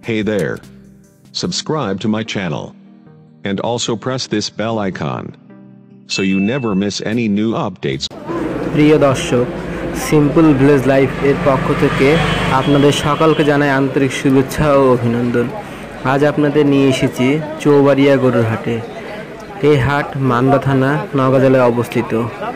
Hey there. Subscribe to my channel. And also press this bell icon. So you never miss any new updates. প্রিয় দর্শক, simple village life এর পক্ষ থেকে আপনাদের সকলকে জানাই আন্তরিক শুভেচ্ছা ও অভিনন্দন। আজ আপনাদের নিয়ে এসেছি চৌবাড়িয়া গরুর হাটে। এই হাট মান্দা থানা, নওগাঁ জেলায় অবস্থিত।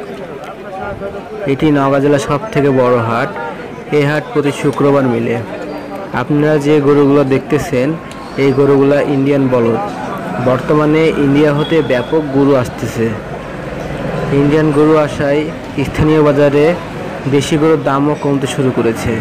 এটি নওগাঁ জেলার সব থেকে বড় হাট। এই হাট প্রতি শুক্রবার মিলে। আপনারা যে গরুগুলো দেখতেছেন, এই গরুগুলো ইন্ডিয়ান বলদ। বর্তমানে ইন্ডিয়া হতে ব্যাপক গরু আসতেছে। ইন্ডিয়ান গরু আসায় স্থানীয় বাজারে দেশি গরুর দামও কমতে শুরু করেছে।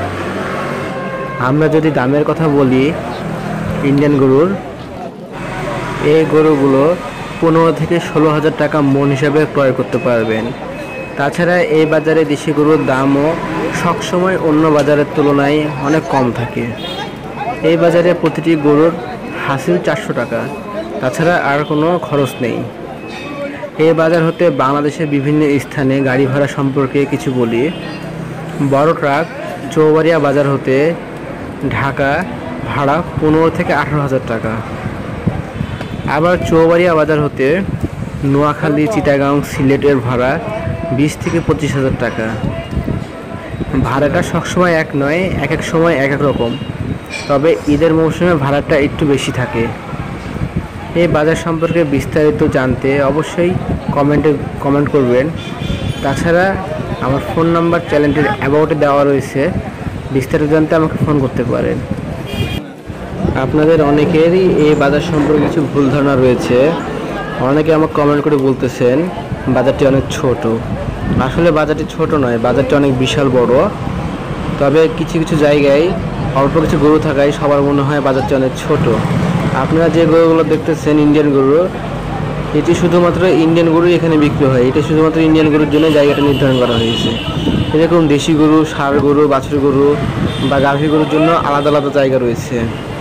আমরা যদি দামের কথা বলি, ইন্ডিয়ান গরুর এই গরুগুলো 15 থেকে 16,000 টাকা মন হিসাবে ক্রয় করতে পারবেন। তাছাড়া এই বাজারে দেশি গরুর দামও সবসময় অন্য বাজারের তুলনায় অনেক কম থাকে। এই বাজারে প্রতিটি গরুর হাসিল 400 টাকা, তাছাড়া আর কোনো খরচ নেই। এই বাজার হতে বাংলাদেশের বিভিন্ন স্থানে গাড়ি ভাড়া সম্পর্কে কিছু বলি। বড় ট্রাক চৌবাড়িয়া বাজার হতে ঢাকা ভাড়া 15 থেকে 18,000 টাকা। আবার চৌবাড়িয়া বাজার হতে নোয়াখালী, চিটাগাং, সিলেটের ভাড়া 20 থেকে 25,000 টাকা। ভাড়াটা সবসময় এক নয়, এক এক সময় এক এক রকম। তবে ঈদের মৌসুমে ভাড়াটা একটু বেশি থাকে। এই বাজার সম্পর্কে বিস্তারিত জানতে অবশ্যই কমেন্ট করবেন। তাছাড়া আমার ফোন নাম্বার চ্যানেলটির অ্যাবাউটে দেওয়া রয়েছে, বিস্তারিত জানতে আমাকে ফোন করতে পারেন। আপনাদের অনেকেরই এই বাজার সম্পর্কে কিছু ভুল ধারণা রয়েছে। অনেকে আমাকে কমেন্ট করে বলতেছেন বাজারটি অনেক ছোট। আসলে বাজারটি ছোট নয়, বাজারটি অনেক বিশাল বড়। তবে কিছু কিছু জায়গায় অল্প কিছু গরু থাকায় সবার মনে হয় বাজারটি অনেক ছোট। আপনারা যে গরুগুলো দেখতেছেন ইন্ডিয়ান গরু, এটি শুধুমাত্র ইন্ডিয়ান গরুই এখানে বিক্রি হয়। এটা শুধুমাত্র ইন্ডিয়ান গরুর জন্য জায়গাটা নির্ধারণ করা হয়েছে। এরকম দেশি গরু, ষাঁড় গরু, বাছুর গরু বা গাভী গরুর জন্য আলাদা আলাদা জায়গা রয়েছে।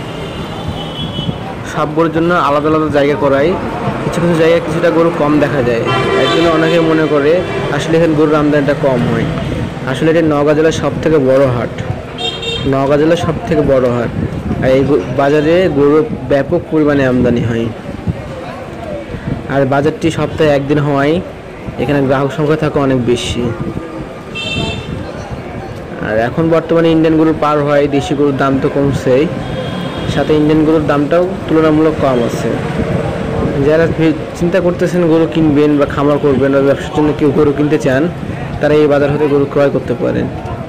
সব গরুর জন্য আলাদা আলাদা জায়গা করায় কিছু কিছু জায়গায় কিছুটা গরু কম দেখা যায়। এর জন্য অনেকে মনে করে আসলে এখানে গরুর আমদানিটা কম হয়। আসলে এটা নওগাঁ জেলার সব থেকে বড় হাট। নওগাঁ জেলার সব থেকে বড় হাট। আর এই বাজারে গরু ব্যাপক পরিমাণে আমদানি হয়। আর বাজারটি সপ্তাহে একদিন হওয়ায় এখানে গ্রাহক সংখ্যা থাকে অনেক বেশি। আর এখন বর্তমানে ইন্ডিয়ান গরুর পার হয়, দেশি গরুর দাম তো কমছেই, সাথে ইন্ডিয়ান গরুর দামটাও তুলনামূলক কম আছে। যারা চিন্তা করতেছেন গরু কিনবেন বা খামার করবেন বা ব্যবসার জন্য কেউ গরু কিনতে চান, তারা এই বাজার হতে গরু ক্রয় করতে পারেন।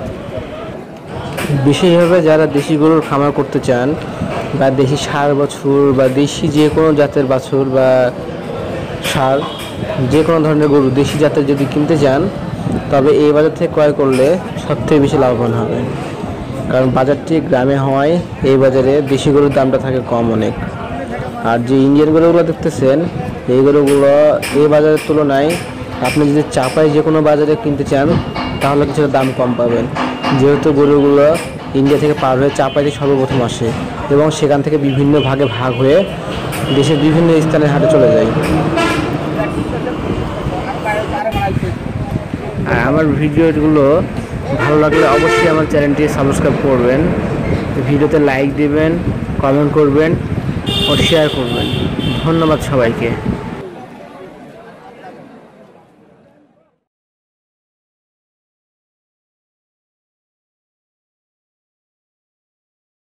বিশেষভাবে যারা দেশি গরুর খামার করতে চান বা দেশি ষাঁড় বাছুর বা দেশি যে কোনো জাতের বাছুর বা ষাঁড়, যে কোনো ধরনের গরু দেশি জাতের যদি কিনতে চান, তবে এই বাজার থেকে ক্রয় করলে সবথেকে বেশি লাভবান হবে। কারণ বাজারটি গ্রামে হওয়ায় এই বাজারে দেশি গরুর দামটা থাকে কম অনেক। আর যে ইন্ডিয়ান গরুগুলো দেখতেছেন, এই গরুগুলো এই বাজারের তুলনায় আপনি যদি চাপাই যে কোনো বাজারে কিনতে চান, তাহলে কিছুটা দাম কম পাবেন। যেহেতু গরুগুলো ইন্ডিয়া থেকে পার হয়ে চাপাইতে সর্বপ্রথম আসে এবং সেখান থেকে বিভিন্ন ভাগে ভাগ হয়ে দেশের বিভিন্ন স্থানের হাটে চলে যায়। আর আমার ভিডিওগুলো ভালো লাগলে অবশ্যই আমার চ্যানেলটি সাবস্ক্রাইব করবেন, ভিডিওতে লাইক দিবেন, কমেন্ট করবেন ও শেয়ার করবেন। ধন্যবাদ সবাইকে।